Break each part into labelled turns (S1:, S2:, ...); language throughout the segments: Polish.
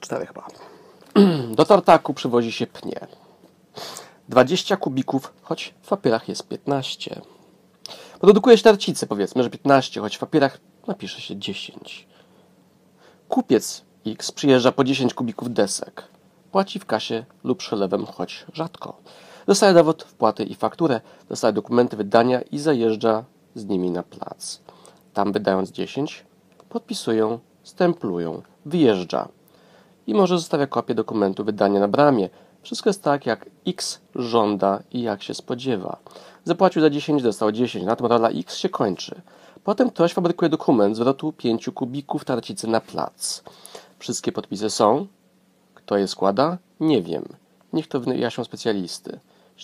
S1: 4 chyba. Do tartaku przywozi się pnie. 20 kubików, choć w papierach jest 15. Produkuje się tarcicę, powiedzmy, że 15, choć w papierach napisze się 10. Kupiec X przyjeżdża po 10 kubików desek. Płaci w kasie lub przelewem, choć rzadko. Dostaje dowód wpłaty i fakturę, dostaje dokumenty wydania i zajeżdża z nimi na plac. Tam wydając 10, podpisują, stemplują, wyjeżdża. I może zostawia kopię dokumentu wydania na bramie. Wszystko jest tak, jak X żąda i jak się spodziewa. Zapłacił za 10, dostał 10. Na tym rola X się kończy. Potem ktoś fabrykuje dokument zwrotu 5 kubików tarcicy na plac. Wszystkie podpisy są. Kto je składa? Nie wiem. Niech to wyjaśnią specjalisty.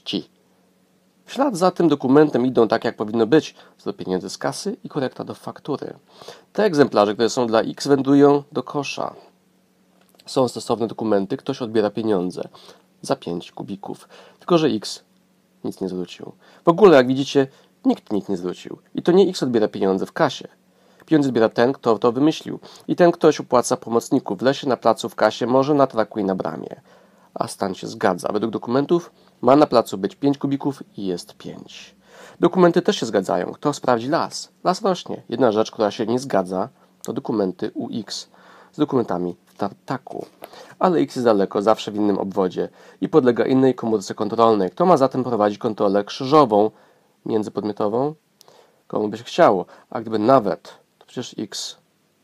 S1: W ślad za tym dokumentem idą tak, jak powinno być. Zwrot pieniędzy z kasy i korekta do faktury. Te egzemplarze, które są dla X, wędrują do kosza. Są stosowne dokumenty, ktoś odbiera pieniądze za 5 kubików. Tylko że X nic nie zwrócił. W ogóle, jak widzicie, nikt nic nie zwrócił. I to nie X odbiera pieniądze w kasie. Pieniądze zbiera ten, kto to wymyślił. I ten ktoś opłaca pomocników w lesie, na placu, w kasie, może na traku i na bramie. A stan się zgadza. Według dokumentów ma na placu być 5 kubików i jest 5. Dokumenty też się zgadzają. Kto sprawdzi las? Las rośnie. Jedna rzecz, która się nie zgadza, to dokumenty UX z dokumentami w tartaku. Ale X jest daleko, zawsze w innym obwodzie i podlega innej komórce kontrolnej. Kto ma zatem prowadzić kontrolę krzyżową, międzypodmiotową? Komu by się chciało? A gdyby nawet, to przecież X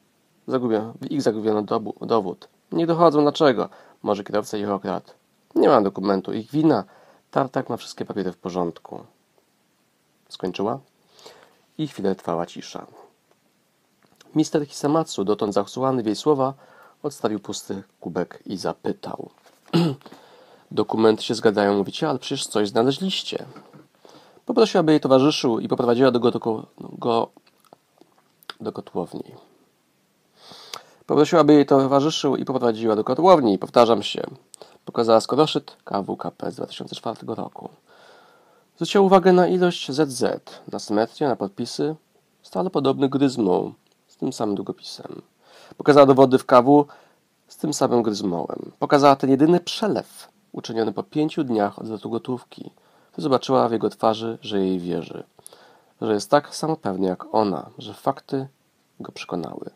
S1: zagubiono dowód. Nie dochodzą dlaczego. Może kierowca ich okradł. Nie ma dokumentu. Ich wina. Tartak ma wszystkie papiery w porządku. Skończyła? I chwilę trwała cisza. Mister Hisamatsu, dotąd zachłanny w jej słowa, odstawił pusty kubek i zapytał. Dokumenty się zgadzają, mówicie, ale przecież coś znaleźliście. Poprosiła, aby jej towarzyszył i poprowadziła do kotłowni. Poprosiła, aby jej towarzyszył i poprowadziła do kotłowni. Powtarzam się. Pokazała skoroszyt KWKP z 2004 roku. Zwróciła uwagę na ilość ZZ, na symetrię, na podpisy, stale podobne gryzmą, z tym samym długopisem. Pokazała dowody w KW z tym samym gryzmołem. Pokazała ten jedyny przelew, uczyniony po 5 dniach od zwrotu gotówki. Zobaczyła w jego twarzy, że jej wierzy. Że jest tak samopewny jak ona, że fakty go przekonały.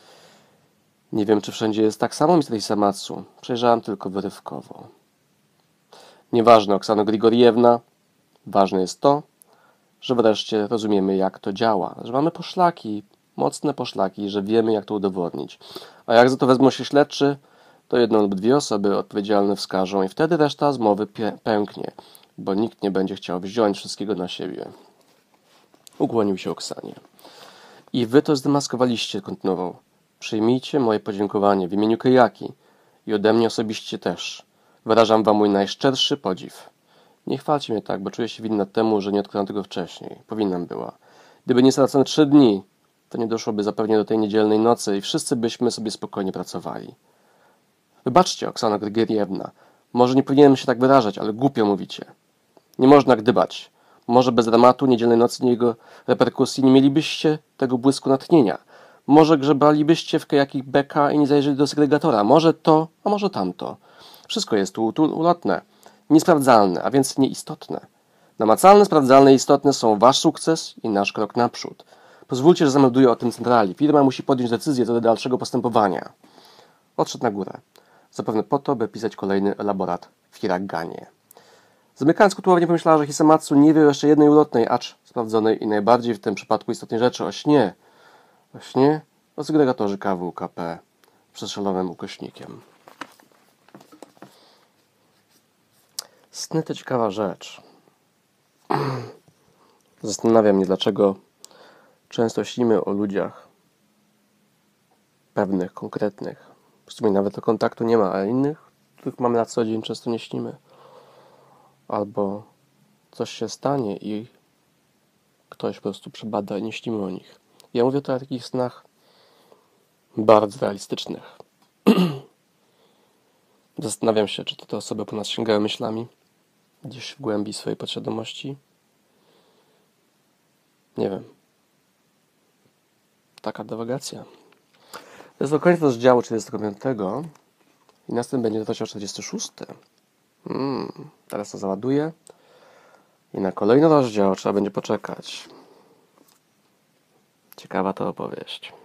S1: Nie wiem, czy wszędzie jest tak samo, Mr. Hisamatsu. Przejrzałam tylko wyrywkowo. Nieważne, Oksano Grigoriewna. Ważne jest to, że wreszcie rozumiemy, jak to działa. Że mamy poszlaki, mocne poszlaki, że wiemy, jak to udowodnić. A jak za to wezmą się śledczy, to jedną lub 2 osoby odpowiedzialne wskażą i wtedy reszta zmowy pęknie, bo nikt nie będzie chciał wziąć wszystkiego na siebie. Ukłonił się Oksanie. I wy to zdemaskowaliście, kontynuował. Przyjmijcie moje podziękowanie w imieniu Kyjaki i ode mnie osobiście też. Wyrażam wam mój najszczerszy podziw. Nie chwalcie mnie tak, bo czuję się winna temu, że nie odkryłam tego wcześniej. Powinnam była. Gdyby nie stracone 3 dni, to nie doszłoby zapewne do tej niedzielnej nocy i wszyscy byśmy sobie spokojnie pracowali. Wybaczcie, Oksana Grigoriewna. Może nie powinienem się tak wyrażać, ale głupio mówicie. Nie można gdybać. Może bez dramatu niedzielnej nocy i jego reperkusji nie mielibyście tego błysku natchnienia. Może grzebalibyście w jakich beka i nie zajrzeli do segregatora. Może to, a może tamto. Wszystko jest tu ulotne, niesprawdzalne, a więc nieistotne. Namacalne, sprawdzalne i istotne są wasz sukces i nasz krok naprzód. Pozwólcie, że zamelduję o tym centrali. Firma musi podjąć decyzję co do dalszego postępowania. Odszedł na górę. Zapewne po to, by pisać kolejny elaborat w hiraganie. Zamykając kotłownię, pomyślała, że Hisamatsu nie wie jeszcze jednej ulotnej, acz sprawdzonej i najbardziej w tym przypadku istotnej rzeczy o śnie. O śnie o segregatorze KWKP przestrzelonym ukośnikiem. Sny to ciekawa rzecz. Zastanawia mnie, dlaczego często śnimy o ludziach pewnych, konkretnych. W sumie nawet o kontaktu nie ma, ale innych, których mamy na co dzień, często nie śnimy. Albo coś się stanie i ktoś po prostu przebada i nie śnimy o nich. Ja mówię o takich snach bardzo realistycznych. Zastanawiam się, czy to te osoby po nas sięgają myślami gdzieś w głębi swojej podświadomości. Nie wiem. Taka dywagacja. To jest do końca rozdziału 45. I następnie będzie rozdział 46. Teraz to załaduję. I na kolejny rozdział trzeba będzie poczekać. Ciekawa to opowieść.